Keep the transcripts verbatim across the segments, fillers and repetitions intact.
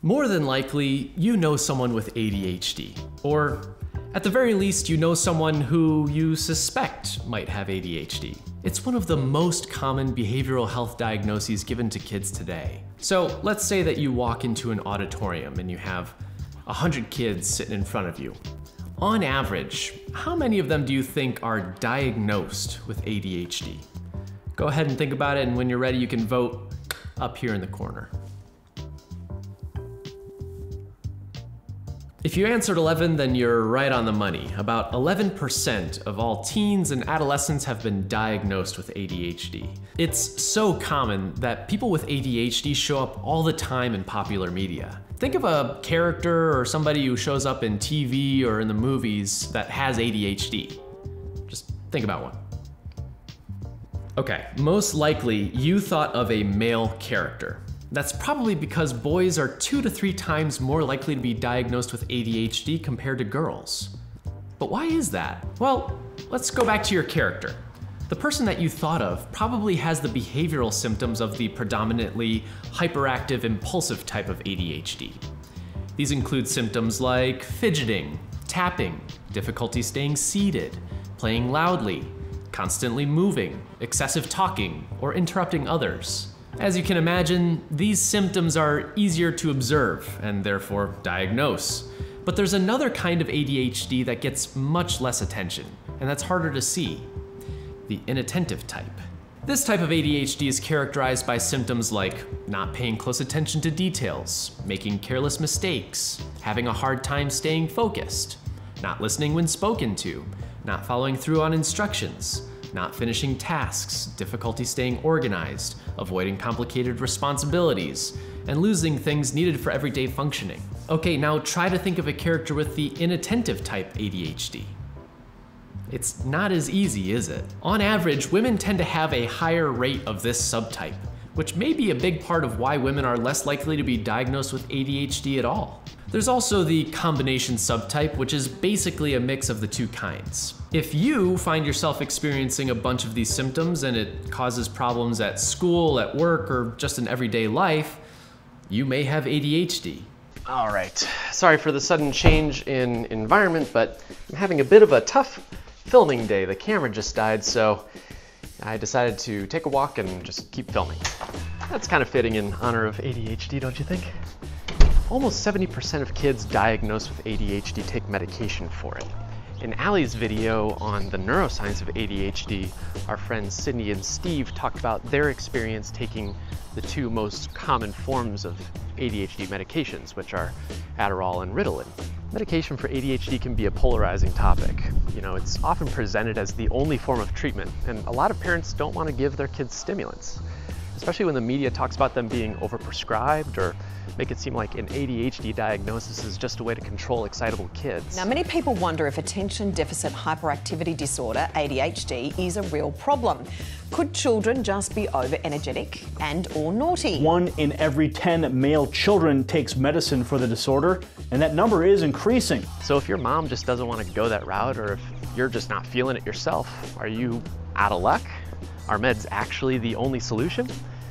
More than likely, you know someone with A D H D, or at the very least, you know someone who you suspect might have A D H D. It's one of the most common behavioral health diagnoses given to kids today. So let's say that you walk into an auditorium and you have a hundred kids sitting in front of you. On average, how many of them do you think are diagnosed with A D H D? Go ahead and think about it, and when you're ready, you can vote up here in the corner. If you answered eleven, then you're right on the money. About eleven percent of all teens and adolescents have been diagnosed with A D H D. It's so common that people with A D H D show up all the time in popular media. Think of a character or somebody who shows up in T V or in the movies that has A D H D. Just think about one. Okay, most likely you thought of a male character. That's probably because boys are two to three times more likely to be diagnosed with A D H D compared to girls. But why is that? Well, let's go back to your character. The person that you thought of probably has the behavioral symptoms of the predominantly hyperactive impulsive type of A D H D. These include symptoms like fidgeting, tapping, difficulty staying seated, playing loudly, constantly moving, excessive talking, or interrupting others. As you can imagine, these symptoms are easier to observe and therefore diagnose. But there's another kind of A D H D that gets much less attention, and that's harder to see: the inattentive type. This type of A D H D is characterized by symptoms like not paying close attention to details, making careless mistakes, having a hard time staying focused, not listening when spoken to, not following through on instructions, not finishing tasks, difficulty staying organized, avoiding complicated responsibilities, and losing things needed for everyday functioning. Okay, now try to think of a character with the inattentive type A D H D. It's not as easy, is it? On average, women tend to have a higher rate of this subtype, which may be a big part of why women are less likely to be diagnosed with A D H D at all. There's also the combination subtype, which is basically a mix of the two kinds. If you find yourself experiencing a bunch of these symptoms and it causes problems at school, at work, or just in everyday life, you may have A D H D. All right, sorry for the sudden change in environment, but I'm having a bit of a tough filming day. The camera just died, so I decided to take a walk and just keep filming. That's kind of fitting in honor of A D H D, don't you think? Almost seventy percent of kids diagnosed with A D H D take medication for it. In Allie's video on the neuroscience of A D H D, our friends Sydney and Steve talked about their experience taking the two most common forms of A D H D medications, which are Adderall and Ritalin. Medication for A D H D can be a polarizing topic. You know, it's often presented as the only form of treatment, and a lot of parents don't want to give their kids stimulants, especially when the media talks about them being overprescribed or make it seem like an A D H D diagnosis is just a way to control excitable kids. Now, many people wonder if attention deficit hyperactivity disorder, A D H D, is a real problem. Could children just be over-energetic and or naughty? One in every ten male children takes medicine for the disorder, and that number is increasing. So if your mom just doesn't want to go that route, or if you're just not feeling it yourself, are you out of luck? Are meds actually the only solution?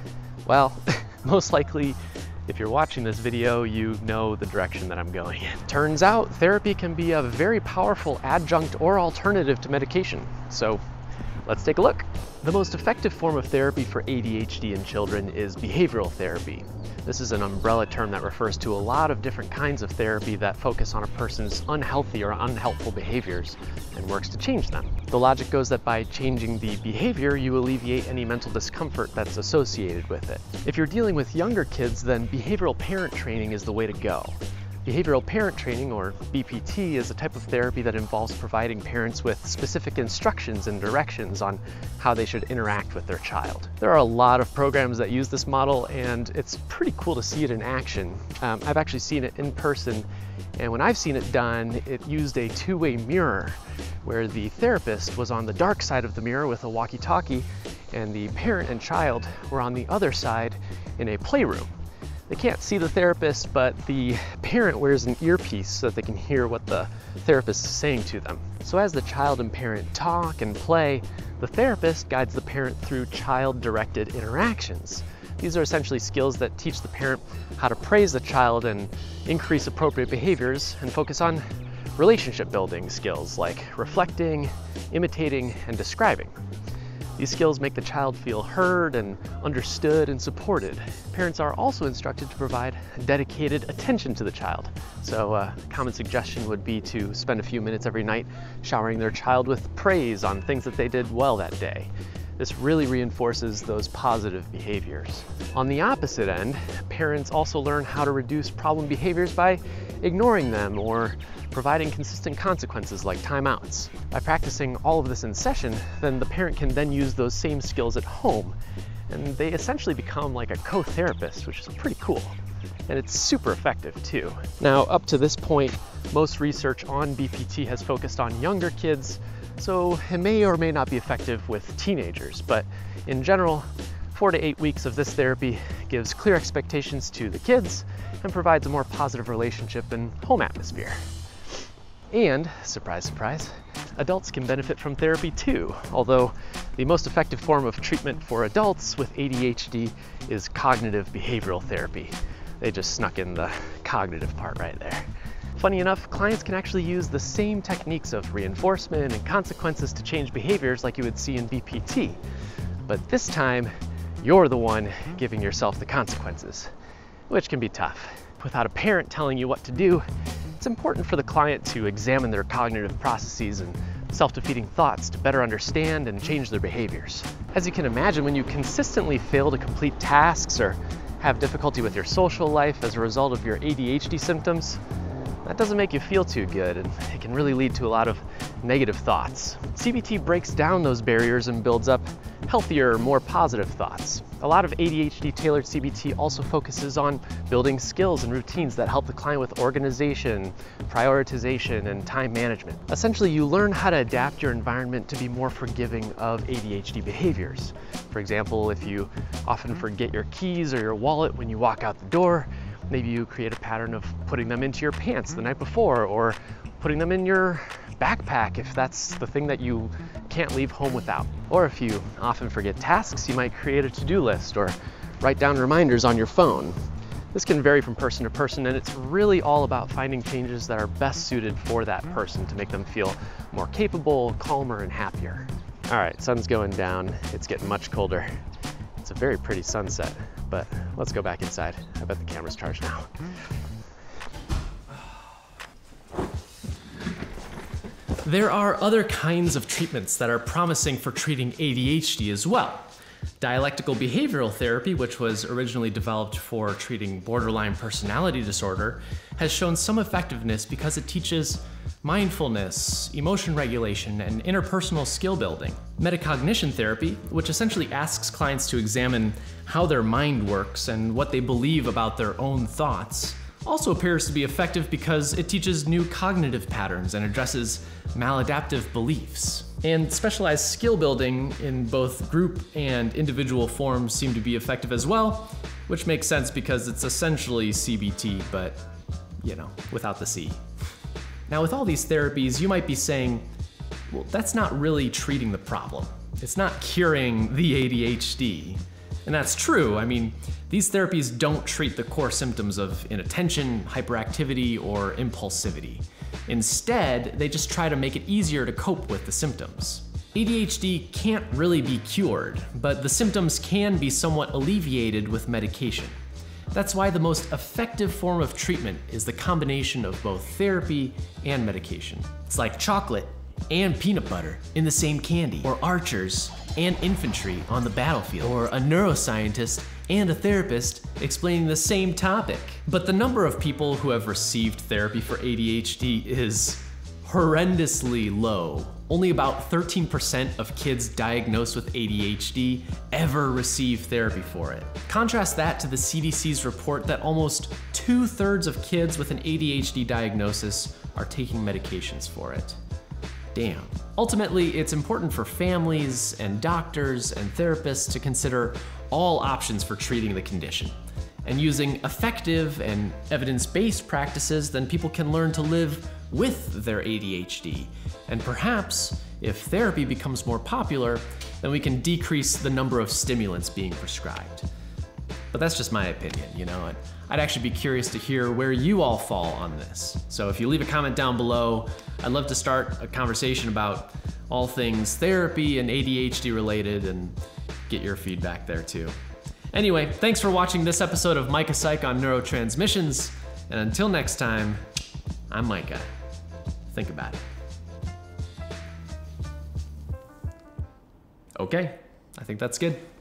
Well, most likely, if you're watching this video, you know the direction that I'm going in. Turns out therapy can be a very powerful adjunct or alternative to medication. So let's take a look. The most effective form of therapy for A D H D in children is behavioral therapy. This is an umbrella term that refers to a lot of different kinds of therapy that focus on a person's unhealthy or unhelpful behaviors and works to change them. The logic goes that by changing the behavior, you alleviate any mental discomfort that's associated with it. If you're dealing with younger kids, then behavioral parent training is the way to go. Behavioral parent training, or B P T, is a type of therapy that involves providing parents with specific instructions and directions on how they should interact with their child. There are a lot of programs that use this model, and it's pretty cool to see it in action. Um, I've actually seen it in person, and when I've seen it done, it used a two-way mirror, where the therapist was on the dark side of the mirror with a walkie-talkie, and the parent and child were on the other side in a playroom. They can't see the therapist, but the parent wears an earpiece so that they can hear what the therapist is saying to them. So as the child and parent talk and play, the therapist guides the parent through child-directed interactions. These are essentially skills that teach the parent how to praise the child and increase appropriate behaviors and focus on relationship building skills like reflecting, imitating, and describing. These skills make the child feel heard and understood and supported. Parents are also instructed to provide dedicated attention to the child. So a common suggestion would be to spend a few minutes every night showering their child with praise on things that they did well that day. This really reinforces those positive behaviors. On the opposite end, parents also learn how to reduce problem behaviors by ignoring them or providing consistent consequences like timeouts. By practicing all of this in session, then the parent can then use those same skills at home, and they essentially become like a co-therapist, which is pretty cool. And it's super effective too. Now, up to this point, most research on B P T has focused on younger kids, so it may or may not be effective with teenagers, but in general, four to eight weeks of this therapy gives clear expectations to the kids and provides a more positive relationship and home atmosphere. And, surprise, surprise, adults can benefit from therapy too, although the most effective form of treatment for adults with A D H D is cognitive behavioral therapy. They just snuck in the cognitive part right there. Funny enough, clients can actually use the same techniques of reinforcement and consequences to change behaviors like you would see in B P T, but this time, you're the one giving yourself the consequences, which can be tough. Without a parent telling you what to do, it's important for the client to examine their cognitive processes and self-defeating thoughts to better understand and change their behaviors. As you can imagine, when you consistently fail to complete tasks or have difficulty with your social life as a result of your A D H D symptoms, that doesn't make you feel too good, and it can really lead to a lot of negative thoughts. C B T breaks down those barriers and builds up healthier, more positive thoughts. A lot of A D H D tailored C B T also focuses on building skills and routines that help the client with organization, prioritization, and time management. Essentially, you learn how to adapt your environment to be more forgiving of A D H D behaviors. For example, if you often forget your keys or your wallet when you walk out the door, maybe you create a pattern of putting them into your pants the night before, or putting them in your backpack if that's the thing that you can't leave home without. Or if you often forget tasks, you might create a to-do list or write down reminders on your phone. This can vary from person to person, and it's really all about finding changes that are best suited for that person to make them feel more capable, calmer, and happier. All right, sun's going down. It's getting much colder. It's a very pretty sunset, but let's go back inside. I bet the camera's charged now. There are other kinds of treatments that are promising for treating A D H D as well. Dialectical behavioral therapy, which was originally developed for treating borderline personality disorder, has shown some effectiveness because it teaches mindfulness, emotion regulation, and interpersonal skill building. Metacognition therapy, which essentially asks clients to examine how their mind works and what they believe about their own thoughts, also appears to be effective because it teaches new cognitive patterns and addresses maladaptive beliefs. And specialized skill building in both group and individual forms seem to be effective as well, which makes sense because it's essentially C B T, but, you know, without the C. Now, with all these therapies, you might be saying, well, that's not really treating the problem. It's not curing the A D H D. And that's true. I mean, these therapies don't treat the core symptoms of inattention, hyperactivity, or impulsivity. Instead, they just try to make it easier to cope with the symptoms. A D H D can't really be cured, but the symptoms can be somewhat alleviated with medication. That's why the most effective form of treatment is the combination of both therapy and medication. It's like chocolate and peanut butter in the same candy, or archers and infantry on the battlefield, or a neuroscientist and a therapist explaining the same topic. But the number of people who have received therapy for A D H D is horrendously low. Only about thirteen percent of kids diagnosed with A D H D ever receive therapy for it. Contrast that to the C D C's report that almost two-thirds of kids with an A D H D diagnosis are taking medications for it. Damn. Ultimately, it's important for families and doctors and therapists to consider all options for treating the condition. And using effective and evidence-based practices, then people can learn to live with their A D H D. And perhaps, if therapy becomes more popular, then we can decrease the number of stimulants being prescribed. But that's just my opinion, you know? I'd, I'd actually be curious to hear where you all fall on this. So if you leave a comment down below, I'd love to start a conversation about all things therapy and A D H D related and get your feedback there too. Anyway, thanks for watching this episode of Micah Psych on neurotransmissions. And until next time, I'm Micah. Think about it. Okay, I think that's good.